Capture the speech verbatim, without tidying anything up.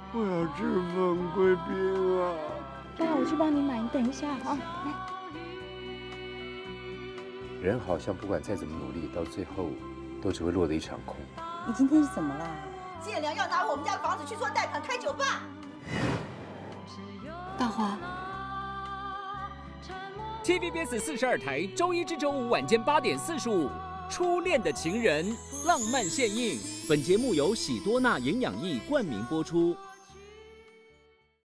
我要吃粉桂饼啊！ 来，我去帮你买，你等一下啊。来。 人好像不管再怎么努力，到最后都只会落得一场空。 你今天是怎么啦？ 建良要拿我们家房子去做贷款开酒吧。 大华。 T V B S 四十二台，周一至周五晚间八点四十五，《初恋的情人》浪漫献映。本节目由喜多纳营养液冠名播出。